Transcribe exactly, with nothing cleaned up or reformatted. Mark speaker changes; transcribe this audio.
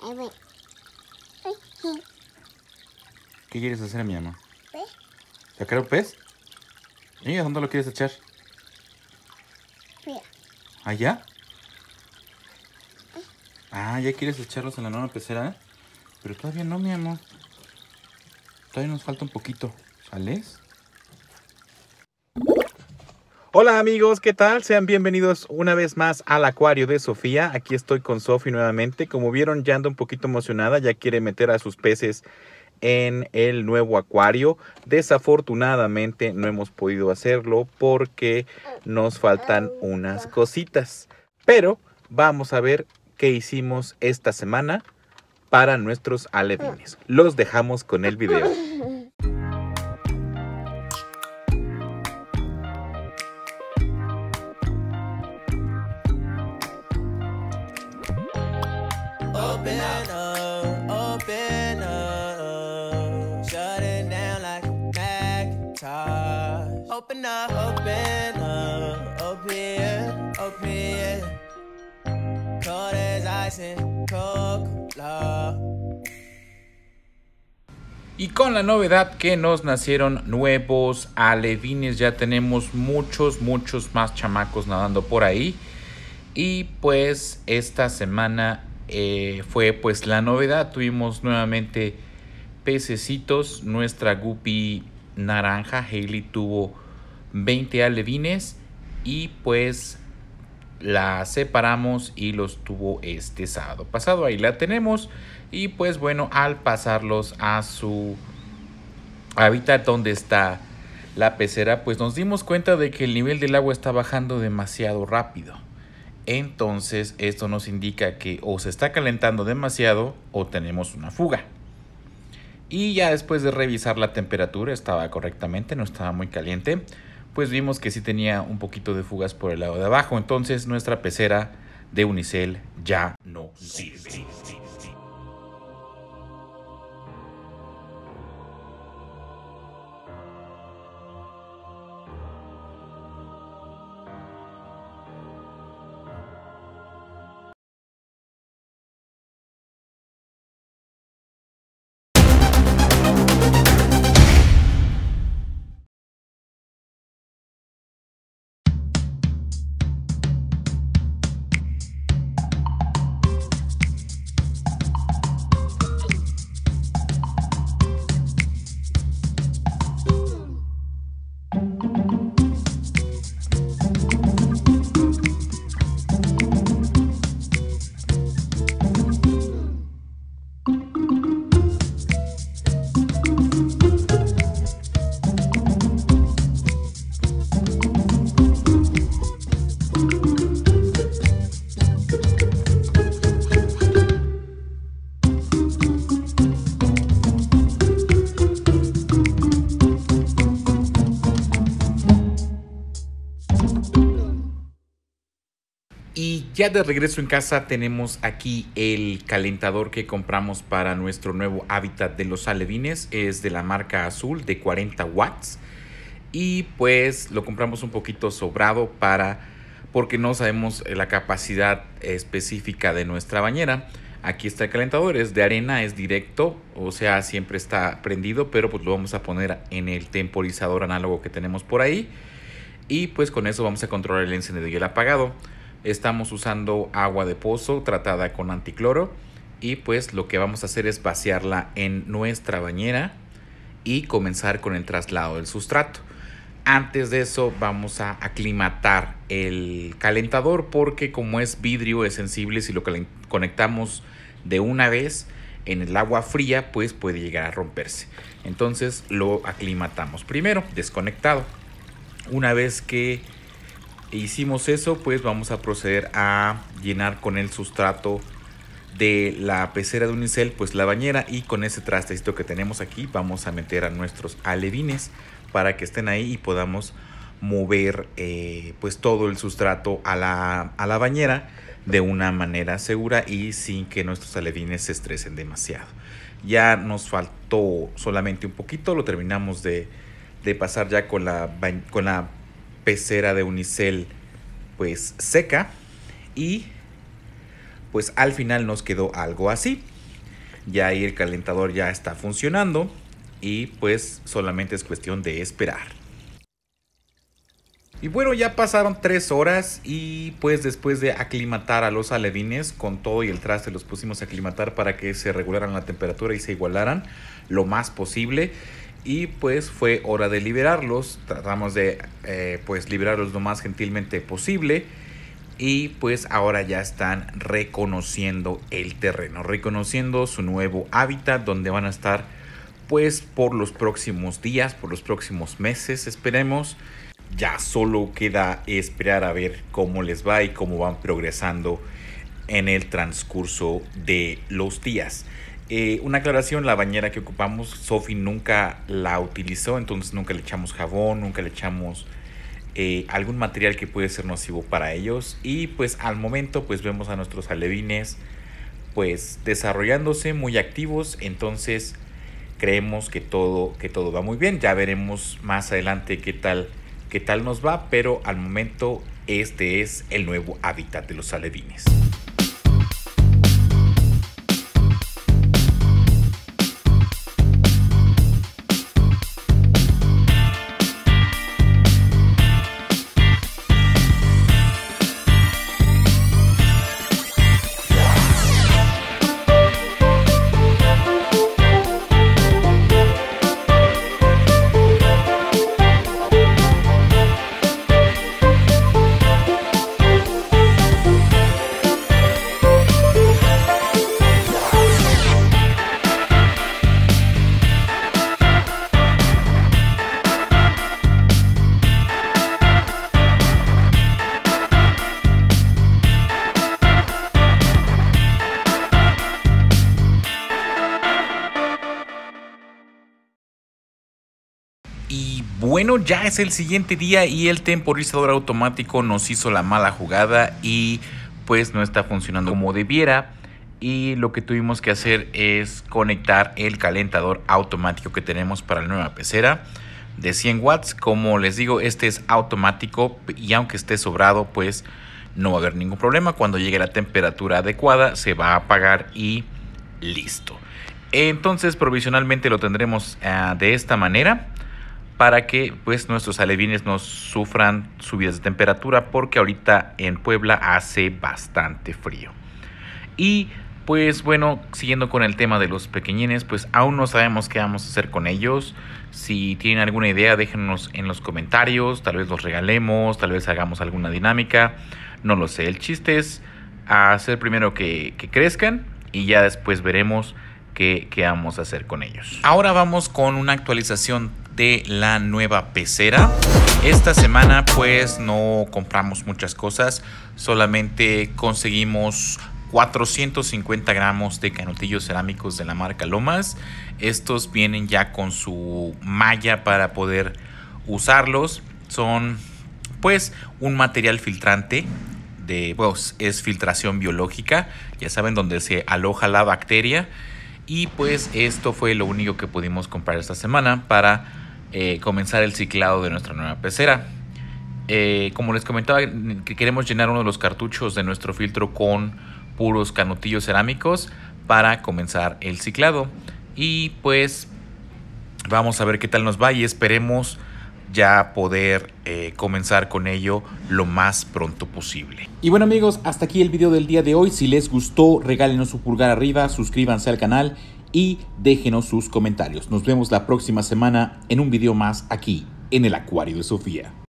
Speaker 1: ¿Qué quieres hacer, mi mamá? ¿Sacar un pez? ¿Y a dónde lo quieres echar? ¿Allá? Ah, ya quieres echarlos en la nueva pecera, ¿eh? Pero todavía no, mi amor. Todavía nos falta un poquito. ¿Sales? Hola amigos, ¿qué tal? Sean bienvenidos una vez más al acuario de Sofía. Aquí estoy con Sofi nuevamente. Como vieron, ya anda un poquito emocionada. Ya quiere meter a sus peces en el nuevo acuario. Desafortunadamente no hemos podido hacerlo porque nos faltan unas cositas. Pero vamos a ver qué hicimos esta semana para nuestros alevines. Los dejamos con el video.
Speaker 2: Open up, open up, shut it down like Macintosh. Open up, open up, open it, open it. Cold as ice and Coca-Cola.
Speaker 1: Y con la novedad que nos nacieron nuevos alevines, ya tenemos muchos, muchos más chamacos nadando por ahí. Y pues esta semana eh, fue pues la novedad, tuvimos nuevamente pececitos. Nuestra guppy naranja Hailey tuvo veinte alevines y pues la separamos y los tuvo este sábado pasado. Ahí la tenemos y pues bueno, al pasarlos a su hábitat donde está la pecera, pues nos dimos cuenta de que el nivel del agua está bajando demasiado rápido. Entonces esto nos indica que o se está calentando demasiado o tenemos una fuga. Y ya después de revisar la temperatura, estaba correctamente, no estaba muy caliente, pues vimos que sí tenía un poquito de fugas por el lado de abajo. Entonces nuestra pecera de unicel ya no sirve. Y ya de regreso en casa tenemos aquí el calentador que compramos para nuestro nuevo hábitat de los alevines. Es de la marca Azul de cuarenta watts. Y pues lo compramos un poquito sobrado para porque no sabemos la capacidad específica de nuestra bañera. Aquí está el calentador, es de arena, es directo, o sea, siempre está prendido, pero pues lo vamos a poner en el temporizador análogo que tenemos por ahí. Y pues con eso vamos a controlar el encendido y el apagado. Estamos usando agua de pozo tratada con anticloro y pues lo que vamos a hacer es vaciarla en nuestra bañera y comenzar con el traslado del sustrato. Antes de eso vamos a aclimatar el calentador porque como es vidrio es sensible. Si lo conectamos de una vez en el agua fría pues puede llegar a romperse. Entonces lo aclimatamos primero desconectado. Una vez que hicimos eso, pues vamos a proceder a llenar con el sustrato de la pecera de unicel pues la bañera, y con ese trastecito que tenemos aquí vamos a meter a nuestros alevines para que estén ahí y podamos mover eh, pues todo el sustrato a la, a la bañera de una manera segura y sin que nuestros alevines se estresen demasiado. Ya nos faltó solamente un poquito, lo terminamos de, de pasar ya con la, con la pecera de unicel pues seca, y pues al final nos quedó algo así. Ya ahí el calentador ya está funcionando y pues solamente es cuestión de esperar. Y bueno, ya pasaron tres horas y pues después de aclimatar a los alevines con todo y el traste los pusimos a aclimatar para que se regularan la temperatura y se igualaran lo más posible. Y pues fue hora de liberarlos. Tratamos de eh, pues liberarlos lo más gentilmente posible. Y pues ahora ya están reconociendo el terreno, reconociendo su nuevo hábitat donde van a estar pues por los próximos días, por los próximos meses, esperemos. Ya solo queda esperar a ver cómo les va y cómo van progresando en el transcurso de los días. Eh, una aclaración, la bañera que ocupamos, Sophie nunca la utilizó, entonces nunca le echamos jabón, nunca le echamos eh, algún material que puede ser nocivo para ellos. Y pues al momento pues vemos a nuestros alevines pues desarrollándose muy activos, entonces creemos que todo, que todo va muy bien. Ya veremos más adelante qué tal qué tal nos va, pero al momento este es el nuevo hábitat de los alevines. Y bueno, ya es el siguiente día y el temporizador automático nos hizo la mala jugada y pues no está funcionando como debiera. Y lo que tuvimos que hacer es conectar el calentador automático que tenemos para la nueva pecera de cien watts. Como les digo, este es automático y aunque esté sobrado, pues no va a haber ningún problema. Cuando llegue la temperatura adecuada se va a apagar y listo. Entonces provisionalmente lo tendremos uh, de esta manera, para que pues nuestros alevines no sufran subidas de temperatura, porque ahorita en Puebla hace bastante frío. Y pues bueno, siguiendo con el tema de los pequeñines, pues aún no sabemos qué vamos a hacer con ellos. Si tienen alguna idea, déjenos en los comentarios, tal vez los regalemos, tal vez hagamos alguna dinámica, no lo sé. El chiste es hacer primero que, que crezcan y ya después veremos qué, qué vamos a hacer con ellos. Ahora vamos con una actualización de la nueva pecera. Esta semana pues no compramos muchas cosas, solamente conseguimos cuatrocientos cincuenta gramos de canutillos cerámicos de la marca Lomas. Estos vienen ya con su malla para poder usarlos. Son pues un material filtrante de, pues, es filtración biológica, ya saben, donde se aloja la bacteria. Y pues esto fue lo único que pudimos comprar esta semana para eh, comenzar el ciclado de nuestra nueva pecera. Eh, como les comentaba, que queremos llenar uno de los cartuchos de nuestro filtro con puros canutillos cerámicos para comenzar el ciclado. Y pues vamos a ver qué tal nos va y esperemos ya poder eh, comenzar con ello lo más pronto posible.
Speaker 3: Y bueno amigos, hasta aquí el video del día de hoy. Si les gustó, regálenos su pulgar arriba, suscríbanse al canal y déjenos sus comentarios. Nos vemos la próxima semana en un video más aquí en el Acuario de Sofía.